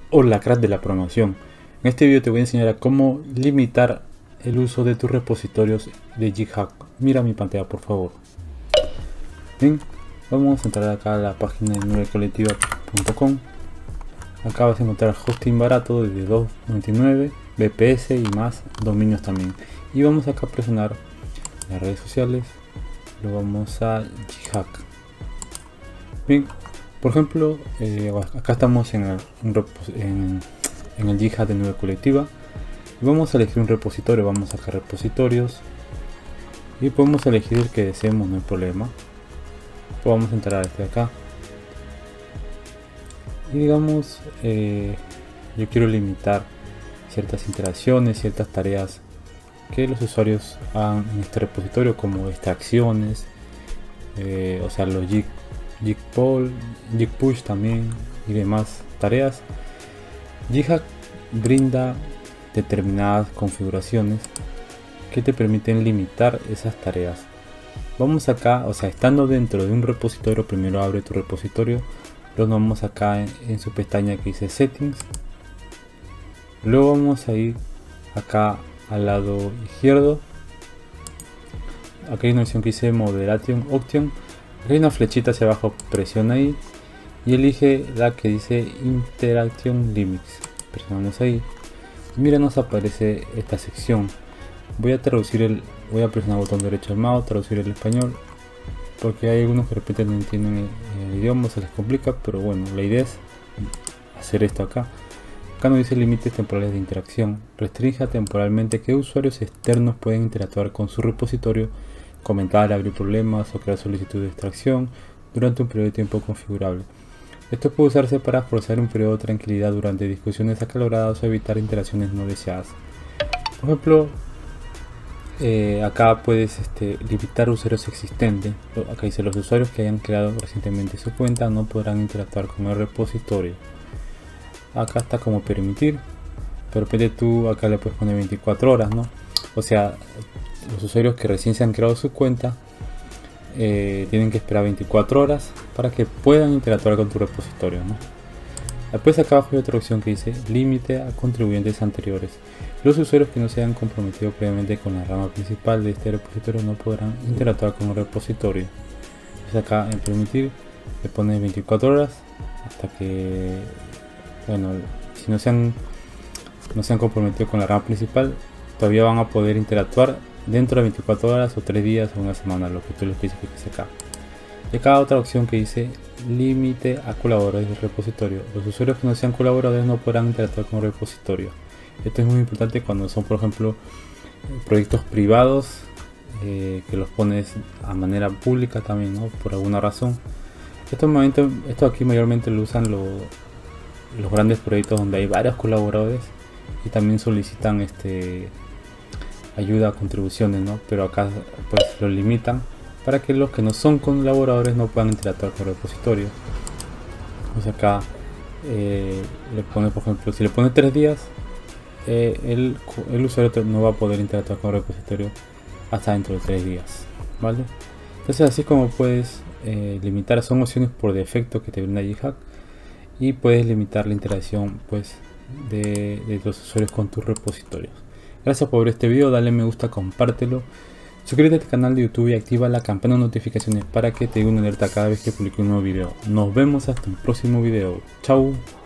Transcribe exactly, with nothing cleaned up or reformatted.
Hola, crack de la programación. En este video te voy a enseñar a cómo limitar el uso de tus repositorios de GitHub. Mira mi pantalla, por favor. Bien, vamos a entrar acá a la página de nube colectiva punto com. Acá vas a encontrar hosting barato desde dos noventa y nueve, V P S y más dominios también. Y vamos acá a presionar las redes sociales. Lo vamos a GitHub. Bien. Por ejemplo, eh, acá estamos en el, en, en el GitHub de nube colectiva y vamos a elegir un repositorio. Vamos a sacar repositorios y podemos elegir el que deseemos, no hay problema. Pues vamos a entrar a este de acá y digamos eh, yo quiero limitar ciertas interacciones, ciertas tareas que los usuarios hagan en este repositorio, como extracciones, eh, o sea los git git pull, git push también y demás tareas. GitHub brinda determinadas configuraciones que te permiten limitar esas tareas. Vamos acá, o sea, estando dentro de un repositorio, primero abre tu repositorio, luego vamos acá en, en su pestaña que dice settings, luego vamos a ir acá al lado izquierdo, aquí hay una opción que dice moderation option. Hay una flechita hacia abajo, presiona ahí y elige la que dice Interaction Limits. Presionamos ahí y mira, nos aparece esta sección. Voy a traducir el, voy a presionar el botón derecho del mouse, traducir el español, porque hay algunos que de repente no entienden el, el idioma, se les complica, pero bueno, la idea es hacer esto acá. Acá nos dice límites temporales de interacción. Restrinja temporalmente qué usuarios externos pueden interactuar con su repositorio, comentar, abrir problemas o crear solicitud de extracción durante un periodo de tiempo configurable. Esto puede usarse para forzar un periodo de tranquilidad durante discusiones acaloradas o evitar interacciones no deseadas. Por ejemplo, eh, acá puedes este, limitar usuarios existentes. Acá dice: los usuarios que hayan creado recientemente su cuenta no podrán interactuar con el repositorio. Acá está como permitir, pero de tú acá le puedes poner veinticuatro horas, ¿no? O sea, los usuarios que recién se han creado su cuenta eh, tienen que esperar veinticuatro horas para que puedan interactuar con tu repositorio, ¿no? Después acá abajo hay otra opción que dice límite a contribuyentes anteriores. Los usuarios que no se hayan comprometido previamente con la rama principal de este repositorio no podrán interactuar con el repositorio. Entonces acá en permitir le pones veinticuatro horas hasta que, bueno, si no se han, no se han comprometido con la rama principal, todavía van a poder interactuar dentro de veinticuatro horas o tres días o una semana, lo que tú le especifiques acá. Y acá otra opción que dice límite a colaboradores del repositorio. Los usuarios que no sean colaboradores no podrán interactuar con el repositorio. Esto es muy importante cuando son, por ejemplo, proyectos privados eh, que los pones a manera pública también, ¿no? Por alguna razón. Esto, esto aquí mayormente lo usan lo, los grandes proyectos donde hay varios colaboradores y también solicitan este ayuda a contribuciones, ¿no? Pero acá pues lo limitan para que los que no son colaboradores no puedan interactuar con el repositorio. Pues acá eh, le pone, por ejemplo, si le pone tres días, eh, el, el usuario no va a poder interactuar con el repositorio hasta dentro de tres días, ¿vale? Entonces así como puedes eh, limitar, son opciones por defecto que te brinda GitHub, y puedes limitar la interacción pues de, de los usuarios con tus repositorios. Gracias por ver este video, dale me gusta, compártelo, suscríbete a este canal de YouTube y activa la campana de notificaciones para que te llegue una alerta cada vez que publique un nuevo video. Nos vemos hasta el próximo video. Chao.